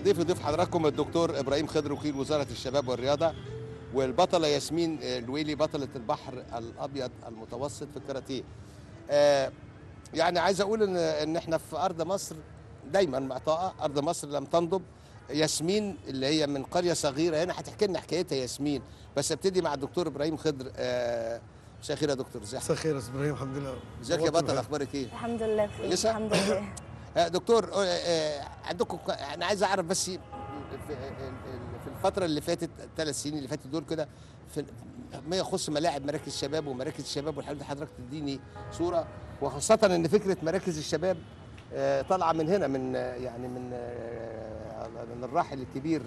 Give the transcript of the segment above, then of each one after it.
ضيف حضراتكم الدكتور ابراهيم خضر وكيل وزاره الشباب والرياضه، والبطله ياسمين الويلي بطله البحر الابيض المتوسط في الكاراتيه. يعني عايز اقول ان احنا في ارض مصر دايما معطاءه، ارض مصر لم تنضب. ياسمين اللي هي من قريه صغيره هنا هتحكي لنا حكايتها ياسمين، بس ابتدي مع الدكتور ابراهيم خضر. مساء الخير يا دكتور. ازيك؟ مساء الخير يا استاذ ابراهيم، الحمد لله. ازيك يا بطل، اخبارك ايه؟ الحمد لله بخير. الحمد لله. دكتور، عندكم انا عايز اعرف بس في الفتره اللي فاتت، ال3 سنين اللي فاتت دول كده، ما يخص مراكز الشباب ومراكز الشباب والحاجات دي، حضرتك تديني صوره، وخاصه ان فكره مراكز الشباب طالعه من هنا، من يعني من الراحل الكبير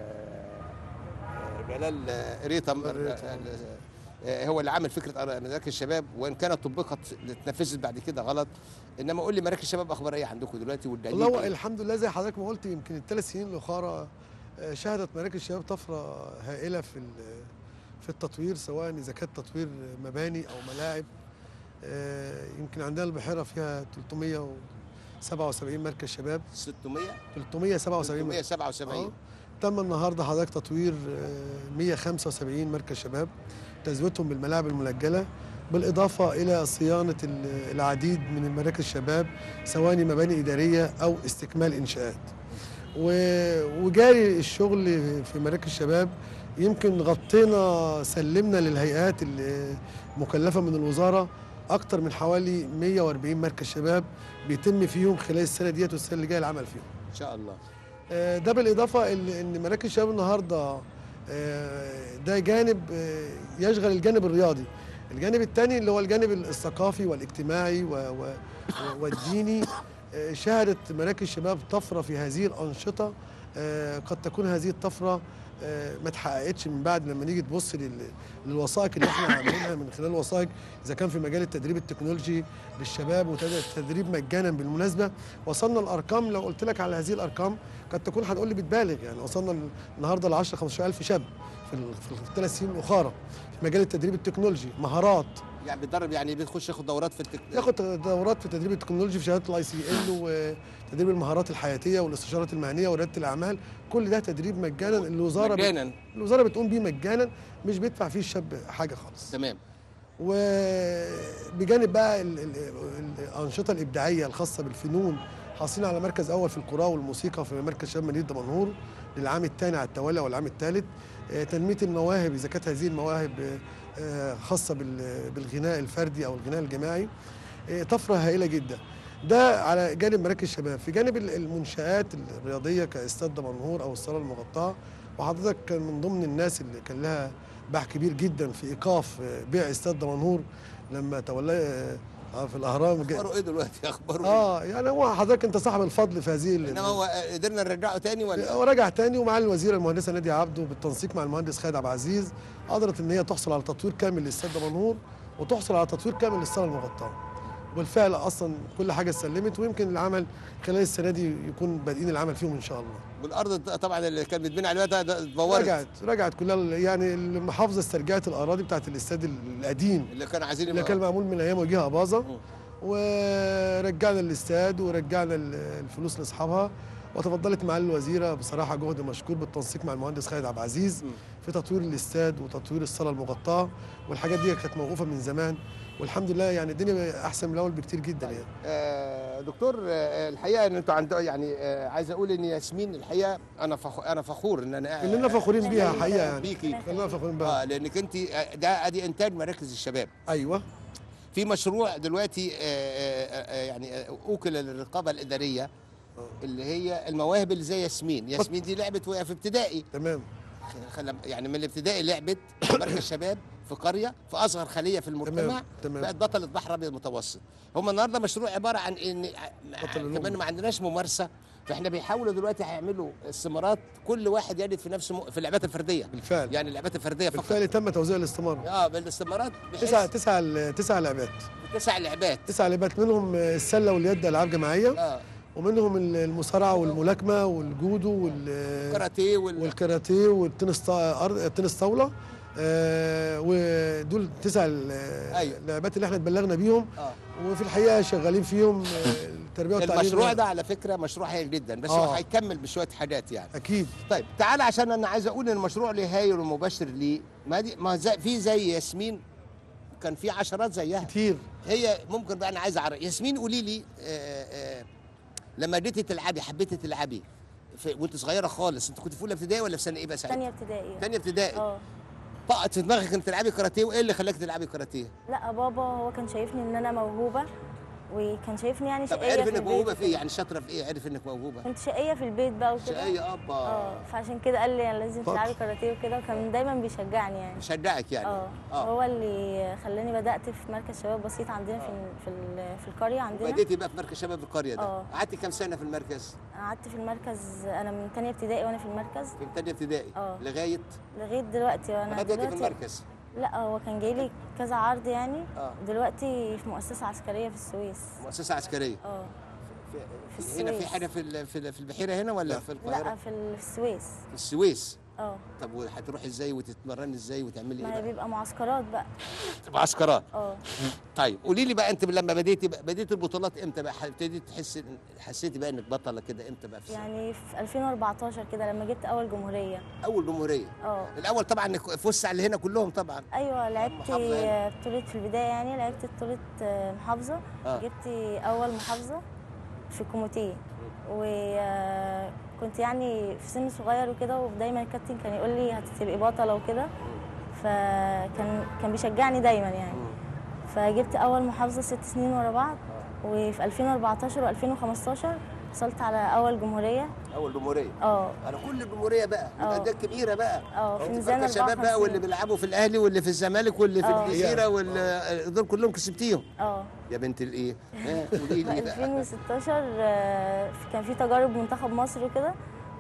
جلال ريتم، هو اللي عامل فكره مراكز الشباب، وان كانت طبقت اتنفذت بعد كده غلط. انما قول لي مراكز الشباب اخبار ايه عندكم دلوقتي والدليل؟ والله الحمد لله زي حضرتك ما قلت، يمكن ال3 سنين الاخرى شهدت مراكز الشباب طفره هائله في التطوير، سواء اذا كانت تطوير مباني او ملاعب. يمكن عندنا البحيره فيها 377 مركز شباب. 377 تم النهارده حضرتك تطوير 175 مركز شباب، تزويدهم بالملاعب الملجله، بالاضافه الى صيانه العديد من المراكز الشباب، سواء مباني اداريه او استكمال انشاءات. وجاري الشغل في مراكز الشباب. يمكن غطينا سلمنا للهيئات المكلفه من الوزاره اكثر من حوالي 140 مركز شباب بيتم فيهم خلال السنه ديت والسنه اللي جايه العمل فيهم ان شاء الله. ده بالاضافه ان مراكز الشباب النهارده ده جانب يشغل الجانب الرياضي. الجانب الثاني اللي هو الجانب الثقافي والاجتماعي والديني. شهدت مراكز الشباب طفره في هذه الانشطه. قد تكون هذه الطفره ما اتحققتش من بعد لما نيجي تبص للوثائق اللي احنا عاملينها من خلال الوثائق، اذا كان في مجال التدريب التكنولوجي للشباب والتدريب مجانا. بالمناسبه وصلنا الارقام، لو قلت لك على هذه الارقام قد تكون هتقول لي بتبالغ، يعني وصلنا النهارده ل 10-15,000 شاب في ال3 سنين الاخرى في مجال التدريب التكنولوجي، مهارات. يعني بيتدرب، يعني بيخش ياخد دورات في ياخد دورات في التدريب التكنولوجي في شهاده ICL، وتدريب المهارات الحياتيه والاستشارات المهنيه ورياده الاعمال. كل ده تدريب مجانا، الوزاره بتقوم بيه مجانا، مش بيدفع فيه الشاب حاجه خالص. تمام. وبجانب بقى الانشطه الابداعيه الخاصه بالفنون، حاصلين على مركز اول في القراءه والموسيقى في مركز شباب مدينه دمنهور للعام الثاني على التوالي والعام الثالث. تنميه المواهب، اذا كانت هذه المواهب خاصه بالغناء الفردي او الغناء الجماعي، طفره هائله جدا. ده على جانب مراكز الشباب. في جانب المنشآت الرياضيه كاستاد دمنهور او الصاله المغطاه، وحضرتك كان من ضمن الناس اللي كان لها باع كبير جدا في ايقاف بيع استاد دمنهور لما تولاه في الاهرام. اخباره ايه دلوقتي؟ اخباره يعني هو حضرتك انت صاحب الفضل في هذه انما هو قدرنا نرجعه تاني ولا؟ هو رجع تاني، ومعالي الوزيره المهندسه ناديه عبده بالتنسيق مع المهندس خالد عبد العزيز قدرت ان هي تحصل على تطوير كامل لاستاد دمنهور وتحصل على تطوير كامل للصاله المغطاه. وبالفعل اصلا كل حاجه اتسلمت، ويمكن العمل خلال السنه دي يكون بادئين العمل فيهم ان شاء الله. والارض طبعا اللي كان بيتبني عليها ده اتطورت، رجعت كلها. يعني المحافظه استرجعت الاراضي بتاعت الاستاد القديم اللي كانوا عايزين، اللي كان معمول من ايام وجيه اباظه، ورجعنا الاستاد ورجعنا الفلوس لاصحابها. وتفضلت معالي الوزيره بصراحه جهد مشكور بالتنسيق مع المهندس خالد عبد العزيز في تطوير الاستاد وتطوير الصاله المغطاه، والحاجات دي كانت موقوفه من زمان، والحمد لله يعني الدنيا احسن من الاول بكتير جدا. يعني دكتور، الحقيقه ان انتوا عندكم، يعني عايز اقول ان ياسمين الحقيقه انا فخور ان انا كلنا فخورين بيها حقيقه، يعني بيكي كلنا فخورين بيها لانك انت ده ادي انتاج مراكز الشباب. ايوه. في مشروع دلوقتي يعني اوكل للرقابه الاداريه اللي هي المواهب اللي زي ياسمين دي لعبت وهي في ابتدائي. تمام. يعني من الابتدائي لعبت مركز شباب في قريه في اصغر خليه في المجتمع. تمام. بقت بطله بحر ابيض المتوسط. هم النهارده مشروع عباره عن ان كمان ما عندناش ممارسه، فاحنا بيحاولوا دلوقتي هيعملوا استمارات، كل واحد يجد في نفسه في اللعبات الفرديه. بالفعل. يعني اللعبات الفرديه فقط. بالفعل تم توزيع الاستماره. بالاستمارات تسع لعبات. 9 لعبات منهم السله واليد العاب جماعيه. ومنهم المصارعه والملاكمه والجودو والكاراتيه والتنس طاوله. ودول 9 لعبات اللي احنا اتبلغنا بيهم. وفي الحقيقه شغالين فيهم التربيه والتعليم المشروع ده على فكره مشروع هايل جدا، بس هو هيكمل بشويه حاجات يعني. اكيد. طيب تعالى، عشان انا عايز اقول ان المشروع ليه هايل ومباشر ليه، ما زي ياسمين كان في عشرات زيها كتير. هي ممكن بقى انا عايز اعرف ياسمين، قولي لي لما جيتي تلعبي، حبيتي تلعبي وانت صغيره خالص، انت كنت في اولى ابتدائي ولا في سنه ايه بقى ساعتها؟ تانية ابتدائي. تانية ابتدائي. اه. طقت في دماغك انك تلعبي كاراتيه، وايه اللي خلاك تلعبي كاراتيه؟ لا بابا هو كان شايفني ان انا موهوبه، وكان شايفني يعني طب شقيه عرف في انك البيت موهوبه في ايه؟ وكده. يعني شاطره في ايه؟ عرف انك موهوبه؟ كنت شقيه في البيت بقى وكده. شقيه ابا. فعشان كده قال لي يعني لازم فاضي. تلعبي كاراتيه وكده، وكان دايما بيشجعني يعني. شجعك يعني. هو اللي خلاني بدات في مركز شباب بسيط عندنا في القريه عندنا. بديتي بقى في مركز شباب القريه ده. قعدتي كام سنه في المركز؟ قعدت في المركز انا من تانية ابتدائي وانا في المركز. في تانية ابتدائي لغايه دلوقتي. وانا لغايه دلوقتي في المركز. لا هو كان جاي لي كذا عرض يعني. دلوقتي في مؤسسه عسكريه في السويس. مؤسسه عسكريه. في هنا في حاجه في البحيره هنا ولا في القاهره؟ لا في السويس. في السويس. طب وهتروحي ازاي وتتمرني ازاي وتعملي ايه؟ ما هي بيبقى معسكرات بقى. معسكرات. طيب قولي لي بقى، انت لما بديتي البطولات امتى بقى؟ ابتديتي حسيتي بقى انك بطله كده امتى بقى؟ يعني في 2014 كده لما جبت اول جمهوريه. اول جمهوريه؟ الاول طبعا انك فزت على هنا كلهم طبعا. ايوه لعبت بطوله في البدايه، يعني لعبت بطوله محافظه. جبت اول محافظه في كوميتيه، وكنت يعني في سن صغير وكده، ودايما الكابتن كان يقول لي هتبقي بطله وكده، فكان بيشجعني دايما يعني. فجبت اول محافظه 6 سنين ورا بعض، وفي 2014 و2015 حصلت على اول جمهوريه. اول جمهوريه؟ على كل الجمهوريه بقى؟ يبقى ده كبيره بقى. في ميزان الشباب بقى، واللي بيلعبوا في الاهلي واللي في الزمالك واللي في الجزيره دول كلهم كسبتيهم. يا بنت الايه؟ قولي لي بقى. 2016 كان في تجارب منتخب مصر وكده،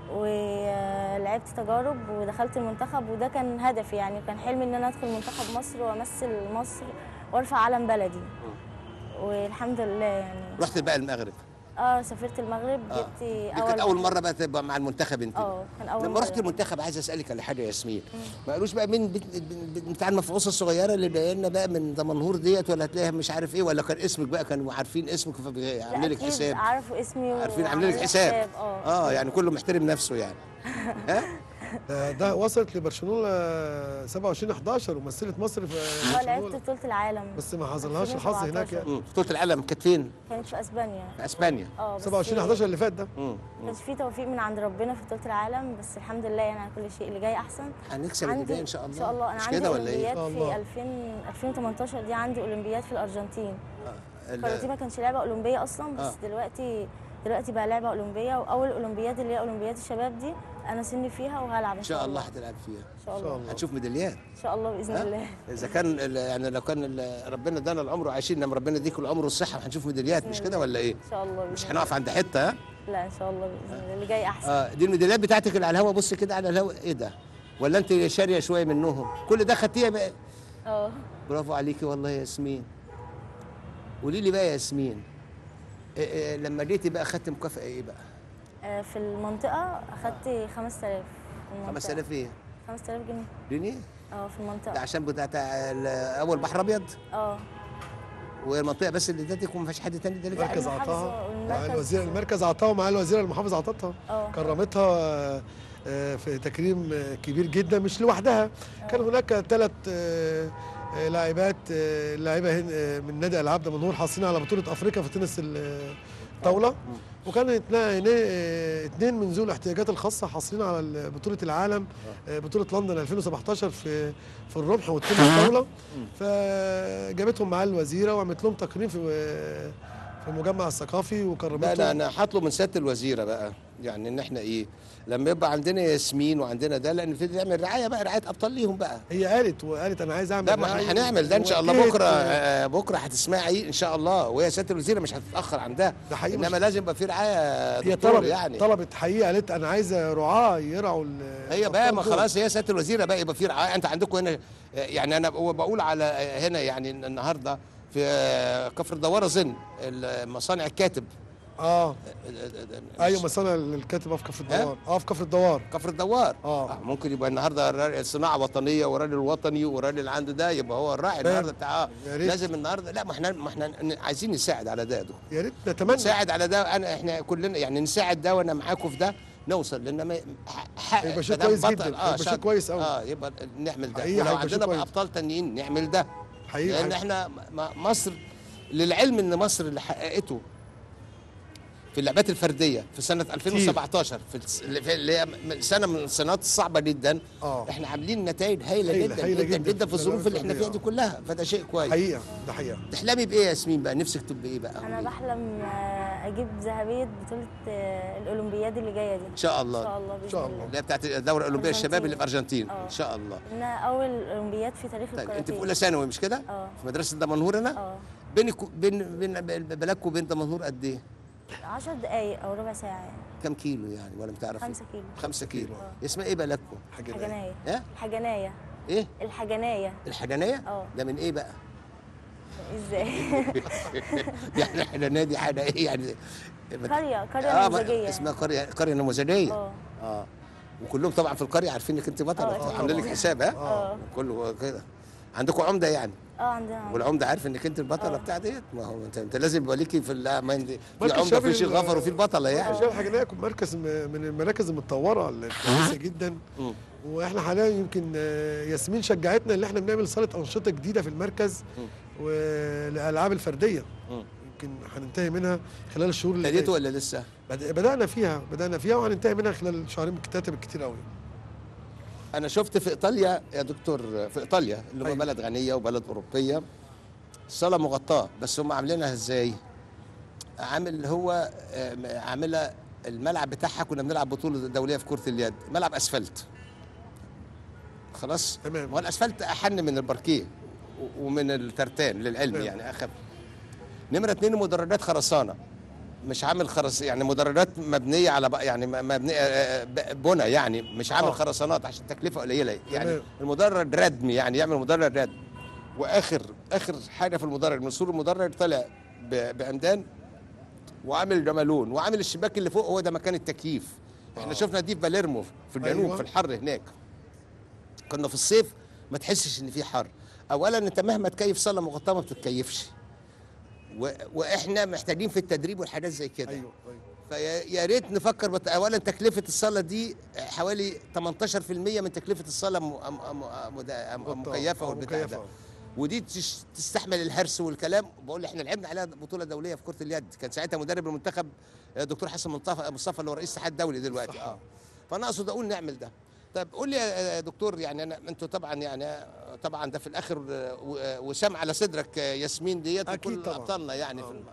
ولعبت تجارب ودخلت المنتخب، وده كان هدفي يعني، كان حلمي ان انا ادخل منتخب مصر وامثل مصر وارفع علم بلدي. والحمد لله يعني. رحت بقى المغرب؟ سافرت المغرب. جبت كانت اول مره بقى تبقى مع المنتخب انت؟ كان اول لما رحت المنتخب عايز اسالك على حاجه يا ياسمين، ما قالوش بقى مين بتاع المفعوصه الصغيره اللي جايه لنا بقى من دمنهور ديت، ولا هتلاقيها مش عارف ايه، ولا كان اسمك بقى كانوا عارفين اسمك فبيعملوا لك حساب؟ عارفوا اسمي عارفين عاملين لك حساب. يعني كله محترم نفسه يعني. ها ده وصلت لبرشلونه 27/11 ومثلت مصر في لعبت بطوله العالم، بس ما حصلهاش الحظ هناك يعني. بطوله العالم كانت فين؟ كانت في اسبانيا. في اسبانيا 27/11 اللي فات ده. ما كانش في توفيق من عند ربنا في بطوله العالم، بس الحمد لله يعني على كل شيء، اللي جاي احسن. هنكسب اللي جاي ان شاء الله. ان شاء الله. انا مش عندي كده ولا ايه؟ اولمبياد في 2018 دي، عندي اولمبياد في الارجنتين. الكاراتيه ما كانش لعبه اولمبيه اصلا، بس دلوقتي بقى لعبه اولمبيه، واول اولمبياد اللي هي اولمبياد الشباب دي انا سني فيها وهلعب ان شاء الله. هتلعب فيها ان شاء الله. هتشوف ميداليات ان شاء الله باذن الله. اذا كان يعني لو كان ربنا ادانا العمر وعايشين، لما ربنا يديك العمر والصحه هنشوف ميداليات، مش كده ولا ايه؟ ان شاء الله. مش هنقف عند حته. لا ان شاء الله باذن الله اللي جاي احسن. دي الميداليات بتاعتك اللي على الهوا، بص كده على الهوا، ايه ده؟ ولا انت شاريه شويه منهم؟ كل ده خدتيها بقى؟ برافو عليكي والله يا ياسمين. قولي لي بقى يا ياسمين، لما جيتي بقى اخدت مكافاه ايه بقى؟ في المنطقه اخدت 5000. 5000 ايه؟ 5000 جنيه. جنيه؟ في المنطقه. ده عشان بتاع اول بحر ابيض؟ والمنطقه بس اللي ادتك وما فيش حد تاني ادالك؟ المركز عطاها مع الوزير، المركز عطاها ومع الوزيره المحافظه عطتها. كرمتها في تكريم كبير جدا مش لوحدها. كان هناك 3 لاعبه من نادي العاب دمنهور حاصلين على بطوله افريقيا في تنس الطاوله، وكان 2 من ذوي الاحتياجات الخاصه حاصلين على بطوله العالم، بطوله لندن 2017 في الرمح والتنس الطاوله. فجابتهم معاه الوزيره وعملت لهم تكريم في المجمع الثقافي وكرمتهم. لا انا هطلب من سياده الوزيره بقى، يعني ان احنا ايه لما يبقى عندنا ياسمين وعندنا ده، لا نبتدي نعمل رعايه بقى، رعايه ابطال ليهم بقى. هي قالت انا عايز اعمل. لا ما احنا هنعمل ده ان شاء الله. بكره هتسمعي ان شاء الله، وهي سياده الوزيره مش هتتاخر عن ده حقيقي، انما لازم يبقى في رعايه. هي طلبت حقيقه، قالت انا عايزه رعاه يرعوا. هي بقى ما خلاص، هي سياده الوزيره بقى يبقى في رعايه. انت عندكم هنا يعني، انا بقول على هنا يعني النهارده في كفر الدوار اظن مصانع الكاتب ايوه مصانع الكاتب في كفر الدوار. في كفر الدوار. كفر الدوار. ممكن يبقى النهارده صناعه وطنيه والراجل الوطني والراجل اللي عنده ده يبقى هو الراعي النهارده بتاع لازم النهارده. لا ما احنا عايزين نساعد على ده يا ريت نتمنى نساعد على ده. احنا كلنا يعني نساعد ده وانا معاكم في ده نوصل لان يبقى شيء كويس جدا. يبقى شيء كويس قوي. يبقى نعمل ده ولو عندنا بقى ابطال تانيين نعمل ده حقيقي. لان احنا مصر للعلم ان مصر اللي حققته في اللعبات الفرديه في سنه 2017 اللي هي سنه من السنوات الصعبه جدا. احنا عاملين نتائج هايله جدا جدا جدا في الظروف اللي احنا فيها دي كلها، فده شيء كويس حقيقه. ده حقيقه. تحلمي بايه يا ياسمين بقى؟ نفسك تبقي ايه بقى؟ انا بحلم اجيب ذهبيه بطوله الاولمبياد اللي جايه دي ان شاء الله. ان شاء الله باذن الله. اللي هي بتاعت الدوره الاولمبيه الشباب اللي في الارجنتين. ان شاء الله. انها اول اولمبياد في تاريخ الكاراتيه. انت في اولى ثانوي مش كده؟ في مدرسه دمنهور هنا؟ بين بلدكم وبين دمنهور قد ايه؟ 10 دقايق او ربع ساعه يعني. كم كيلو يعني ولا بتعرفي؟ 5 كيلو. 5 كيلو. اسمها ايه بلدكم؟ حجنايه. ايه؟ الحجنايه. ايه؟ الحجنايه. الحجنايه؟ ده من ايه بقى؟ ازاي؟ يعني الحجنايه دي حاجه ايه يعني؟ قريه نموذجيه. اسمها قريه نموذجيه. وكلهم طبعا في القريه عارفين انك انت بطله، عاملين لك حساب. كله كده. عندكم عمده يعني؟ عندنا عمده. والعمده عارف انك انت البطله بتاع ديت. ما هو انت لازم يبقى ليكي في في عمده في شيخ غفر وفي البطله يعني. شباب الحجنايه مركز من المراكز المتطوره الكويسه جدا. واحنا حاليا يمكن ياسمين شجعتنا ان احنا بنعمل صاله انشطه جديده في المركز والالعاب الفرديه. يمكن هننتهي منها خلال الشهور اللي ابتديتوا ولا لسه؟ بدانا فيها وهننتهي منها خلال شهرين بالكتير قوي. أنا شفت في إيطاليا يا دكتور، في إيطاليا اللي هو بلد غنية وبلد أوروبية، صالة مغطاة، بس هم عاملينها إزاي؟ عاملة الملعب بتاعها كنا بنلعب بطولة دولية في كرة اليد، ملعب أسفلت. خلاص؟ تمام. والأسفلت أحن من الباركيه ومن الترتان للعلم يعني أخف. نمرة 2 مدرجات خرسانة. مش عامل يعني مدرجات مبنيه على يعني مبنيه بنى يعني مش عامل خرسانات عشان تكلفه قليله يعني. المدرج ردم يعني يعمل مدرج ردم. واخر حاجه في المدرج من سور المدرج طلع بعمدان وعامل جمالون وعامل الشباك اللي فوق هو ده مكان التكييف. احنا شفنا دي في باليرمو في الجنوب. في الحر هناك كنا في الصيف ما تحسش ان في حر. اولا انت مهما تكيف صاله مغطاه ما بتتكيفش. واحنا محتاجين في التدريب والحاجات زي كده. ايوه. فيا ريت نفكر اولا تكلفه الصاله دي حوالي 18% من تكلفه الصاله مكيفه والبتاع ده. ودي تستحمل الهرس والكلام. بقول احنا لعبنا عليها بطوله دوليه في كره اليد، كان ساعتها مدرب المنتخب دكتور حسن مصطفى اللي هو رئيس الاتحاد الدولي دلوقتي. فانا اقصد اقول نعمل ده. طب قول لي يا دكتور يعني انتوا طبعا يعني طبعا ده في الاخر وسام على صدرك ياسمين ديت وكل ابطالنا يعني في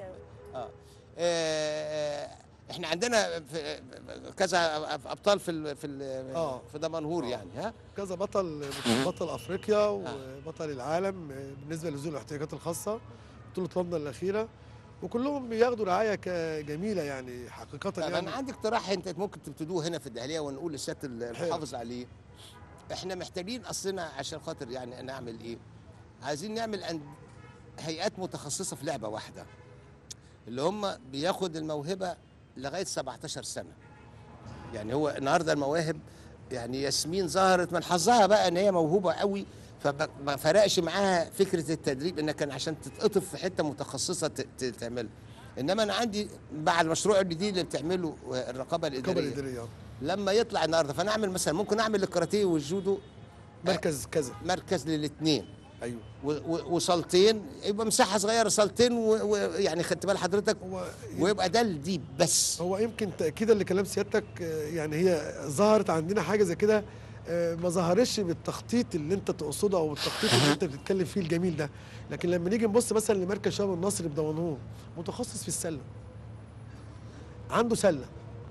احنا عندنا كذا ابطال في دمنهور يعني كذا بطل افريقيا وبطل العالم بالنسبه لذوي الاحتياجات الخاصه بطوله لندن الاخيره، وكلهم بياخدوا رعايه جميله يعني حقيقه. يعني انا عندي اقتراح انت ممكن تبتدوه هنا في الدهليه ونقول لسياده المحافظ عليه. احنا محتاجين اصلنا عشان خاطر يعني نعمل ايه؟ عايزين نعمل هيئات متخصصه في لعبه واحده اللي هم بياخد الموهبه لغايه 17 سنه. يعني هو النهارده المواهب يعني ياسمين ظهرت من حظها بقى ان هي موهوبه قوي، فما فرقش معاها فكره التدريب انك كان عشان تتقطف في حته متخصصه تعملها. انما انا عندي مع المشروع الجديد اللي بتعمله الرقابه الاداريه لما يطلع النهارده فنعمل مثلا ممكن اعمل الكاراتيه والجودو مركز كذا، مركز للاثنين. ايوه. وصالتين، يبقى مساحه صغيره صالتين ويعني خدت بال حضرتك ويبقى ده الديب بس. هو يمكن تاكيدا لكلام سيادتك يعني هي ظهرت عندنا حاجه زي كده ما ظهرش بالتخطيط اللي انت تقصده او التخطيط اللي انت بتتكلم فيه الجميل ده. لكن لما نيجي نبص مثلا لمركز شباب النصر بدمنهور متخصص في السله، عنده سله،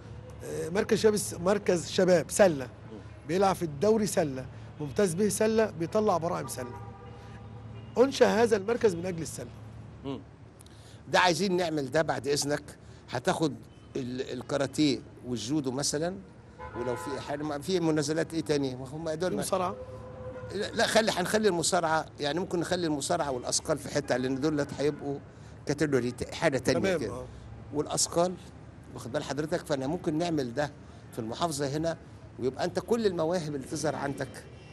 مركز شباب سله بيلعب في الدوري سله، ممتاز به سله، بيطلع براعم سله. انشأ هذا المركز من اجل السله. ده عايزين نعمل ده بعد اذنك. هتاخد الكاراتيه والجودو مثلا، ولو في حاجه في منازلات ايه تاني هم دول المصارعه. لا هنخلي المصارعه يعني ممكن نخلي المصارعه والاثقال في حته لان دول هيبقوا كاتيجوري حاجه تانيه كده. والاثقال، واخد بال حضرتك. فانا ممكن نعمل ده في المحافظه هنا، ويبقى انت كل المواهب اللي تظهر عندك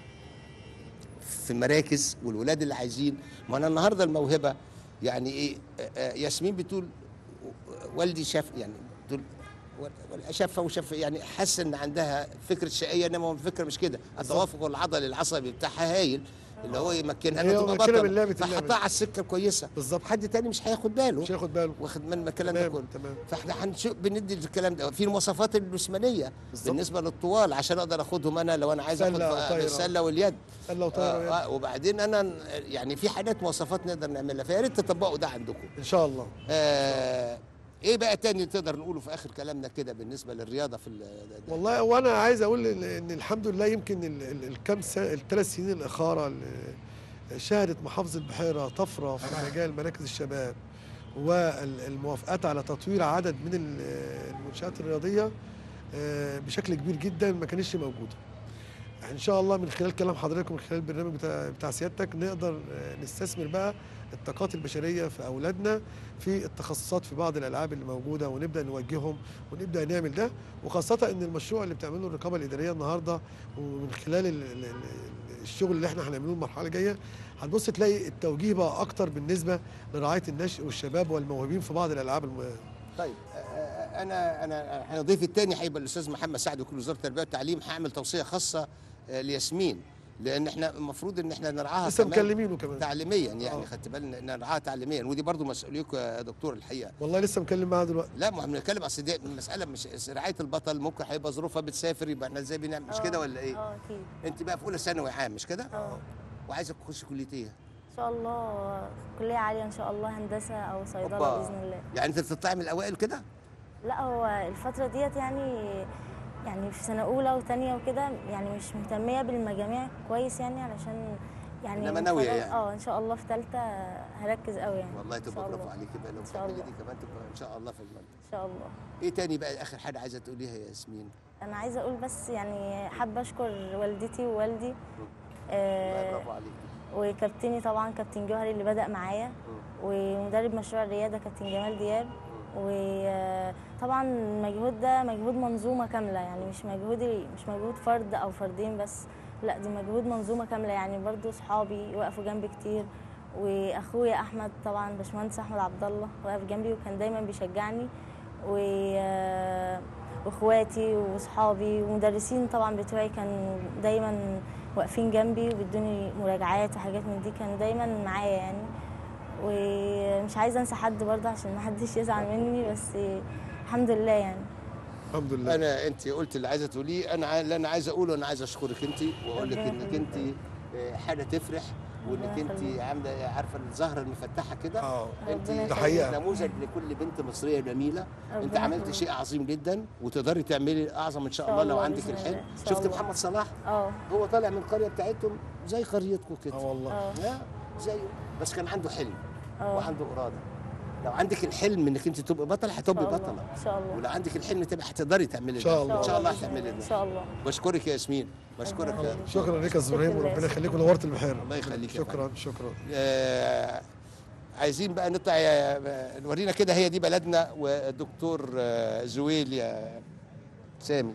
في مراكز، والولاد اللي عايزين. ما انا النهارده الموهبه يعني ايه، ياسمين بتقول والدي شاف، يعني بتقول شافها وشاف، يعني حاسه ان عندها فكره شقيه، انما الفكره مش كده. التوافق العضلي العصبي بتاعها هايل، اللي هو يمكنها انها تبقى ممكنة من بطله، لعبة فحطها على السكه كويسه. بالظبط. حد تاني مش هياخد باله، مش هياخد باله. واخد من الكلام ده كله. تمام. فاحنا هنشوف بندي الكلام ده في المواصفات الجسمانيه بالنسبه للطوال، عشان اقدر اخدهم انا لو انا عايز اخد السله واليد. سله وطايره. وبعدين انا يعني في حاجات مواصفات نقدر نعملها، فيا ريت تطبقوا ده عندكم ان شاء الله. ايه بقى تاني تقدر نقوله في اخر كلامنا كده بالنسبه للرياضه في والله وانا عايز اقول ان الحمد لله يمكن الكام سنه، الثلاث سنين الاخيره اللي شهدت محافظه البحيره طفره في مجال مراكز الشباب والموافقات على تطوير عدد من المنشآت الرياضيه بشكل كبير جدا ما كانتش موجوده. ان شاء الله من خلال كلام حضرتك ومن خلال البرنامج بتاع سيادتك نقدر نستثمر بقى الطاقات البشريه في اولادنا في التخصصات في بعض الالعاب اللي موجوده، ونبدا نوجههم ونبدا نعمل ده. وخاصه ان المشروع اللي بتعمله الرقابه الاداريه النهارده، ومن خلال الشغل اللي احنا هنعمله المرحله الجايه، هتبص تلاقي التوجيه بقى اكتر بالنسبه لرعايه النشء والشباب والموهوبين في بعض الالعاب طيب انا ضيفي الثاني هيبقى الاستاذ محمد سعد، وكيل وزاره التربيه والتعليم. هعمل توصيه خاصه لياسمين، لان احنا المفروض ان احنا نرعاها لسه مكلمينه كمان تعليميا، يعني خدت بالنا نرعاها تعليميا، ودي برضو مسؤوليتكم يا دكتور الحقيقه. والله لسه مكلم معاها دلوقتي. لا، ما احنا بنتكلم، اصل دي المساله مش رعايه البطل، ممكن هيبقى ظروفها بتسافر، يبقى احنا ازاي بنعمل، مش كده ولا ايه؟ اكيد. انت بقى في اولى ثانوي عام مش كده؟ وعايزه تخشي كليه ايه؟ ان شاء الله كليه عاليه ان شاء الله، هندسه او صيدله باذن الله. يعني انت تطلعي من الاوائل كده؟ لا، هو الفتره ديت يعني في سنه اولى وثانيه وكده، يعني مش مهتميه بالمجاميع كويس، يعني علشان يعني انما ناويه يعني ان شاء الله في ثالثه هركز قوي يعني. والله تبقى برافو عليكي بقى، لو بتعملي دي كمان تبقى ان شاء الله في المنطقه ان شاء الله. ايه تاني بقى اخر حاجه عايزه تقوليها يا ياسمين؟ انا عايزه اقول بس يعني حابه اشكر والدتي ووالدي، برافو عليكي، وكابتني طبعا كابتن جوهري اللي بدأ معايا، ومدرب مشروع الرياده كابتن جمال دياب. وطبعا المجهود ده مجهود منظومه كامله، يعني مش مجهود فرد او فردين بس، لا دي مجهود منظومه كامله. يعني برضو صحابي وقفوا جنبي كتير، واخويا احمد طبعا باشمهندس احمد عبد الله وقف جنبي وكان دايما بيشجعني، واخواتي وصحابي ومدرسين طبعا بتوعي كانوا دايما واقفين جنبي وبيدوني مراجعات وحاجات من دي، كانوا دايما معايا يعني. ومش عايزه انسى حد برضه عشان ما حدش يزعل مني، بس الحمد لله يعني. الحمد لله. انت قلت اللي عايزه تقوليه، اللي انا عايز اقوله، انا عايز اشكرك انت واقول لك انك انت حاجه تفرح، وانك انت عارفه الزهره المفتحه كده. انت ده حقيقه نموذج لكل بنت مصريه جميله. انت عملت شيء عظيم جدا، وتقدري تعملي اعظم ان شاء الله لو عندك الحلم. شفت محمد صلاح؟ هو طالع من القريه بتاعتهم زي قريتكم كده. والله زيه، بس كان عنده حلم وعنده اراده. لو عندك الحلم انك انت تبقي بطل، هتبقي بطله ان شاء الله. ولو عندك الحلم تبقى هتقدري تعملي ده ان شاء الله. ان شاء الله هتعملي ده ان شاء الله. بشكرك يا ياسمين، بشكرك. شكرا لك يا استاذ ابراهيم، وربنا يخليك ونورت البحيره. الله يخليك. شكرا. عايزين بقى نطلع نورينا كده، هي دي بلدنا والدكتور زويل يا سامي.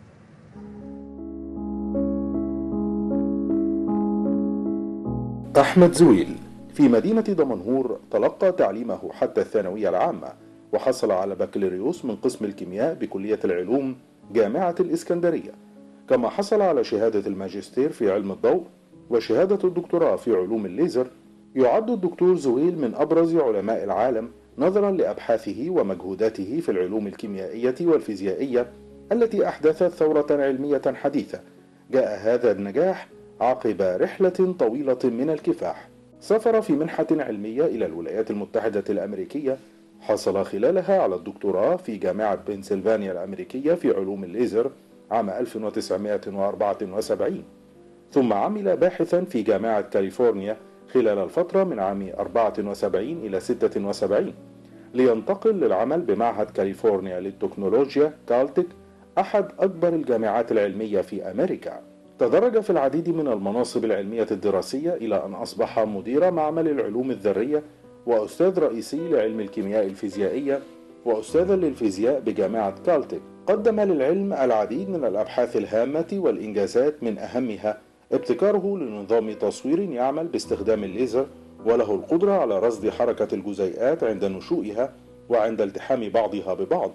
أحمد زويل في مدينة دمنهور تلقى تعليمه حتى الثانوية العامة، وحصل على بكالوريوس من قسم الكيمياء بكلية العلوم جامعة الإسكندرية، كما حصل على شهادة الماجستير في علم الضوء وشهادة الدكتوراه في علوم الليزر. يعد الدكتور زويل من أبرز علماء العالم نظرا لأبحاثه ومجهوداته في العلوم الكيميائية والفيزيائية التي أحدثت ثورة علمية حديثة. جاء هذا النجاح عقب رحلة طويلة من الكفاح. سافر في منحة علمية إلى الولايات المتحدة الأمريكية، حصل خلالها على الدكتوراه في جامعة بنسلفانيا الأمريكية في علوم الليزر عام 1974، ثم عمل باحثا في جامعة كاليفورنيا خلال الفترة من عام 74 إلى 76، لينتقل للعمل بمعهد كاليفورنيا للتكنولوجيا كالتك، أحد أكبر الجامعات العلمية في أمريكا. تدرج في العديد من المناصب العلمية الدراسية إلى أن أصبح مدير معمل العلوم الذرية وأستاذ رئيسي لعلم الكيمياء الفيزيائية وأستاذا للفيزياء بجامعة كالتك. قدم للعلم العديد من الأبحاث الهامة والإنجازات، من أهمها ابتكاره لنظام تصوير يعمل باستخدام الليزر، وله القدرة على رصد حركة الجزيئات عند نشوئها وعند التحام بعضها ببعض.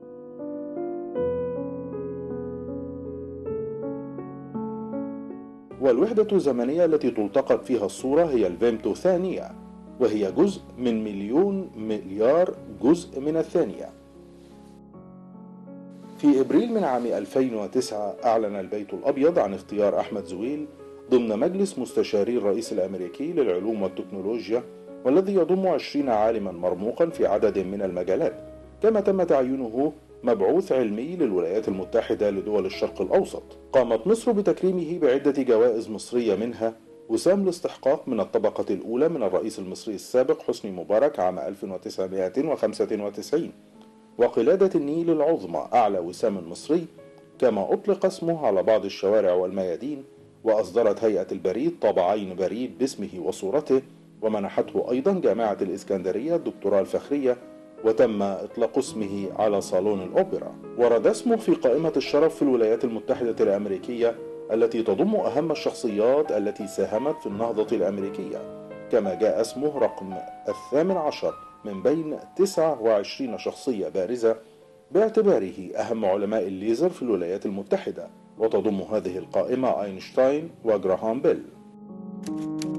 والوحدة الزمنية التي تلتقط فيها الصورة هي الفيمتو ثانية، وهي جزء من مليون مليار جزء من الثانية. في إبريل من عام 2009 أعلن البيت الأبيض عن اختيار أحمد زويل ضمن مجلس مستشاري الرئيس الأمريكي للعلوم والتكنولوجيا، والذي يضم 20 عالما مرموقا في عدد من المجالات. كما تم تعيينه مبعوث علمي للولايات المتحدة لدول الشرق الأوسط. قامت مصر بتكريمه بعدة جوائز مصرية، منها وسام الاستحقاق من الطبقة الأولى من الرئيس المصري السابق حسني مبارك عام 1995، وقلادة النيل العظمى أعلى وسام مصري، كما أطلق اسمه على بعض الشوارع والميادين، وأصدرت هيئة البريد طابعين بريد باسمه وصورته، ومنحته أيضا جامعة الإسكندرية الدكتوراه الفخرية، وتم إطلاق اسمه على صالون الأوبرا. ورد اسمه في قائمة الشرف في الولايات المتحدة الأمريكية التي تضم أهم الشخصيات التي ساهمت في النهضة الأمريكية، كما جاء اسمه رقم 18 من بين 29 شخصية بارزة باعتباره أهم علماء الليزر في الولايات المتحدة، وتضم هذه القائمة أينشتاين وجراهام بيل.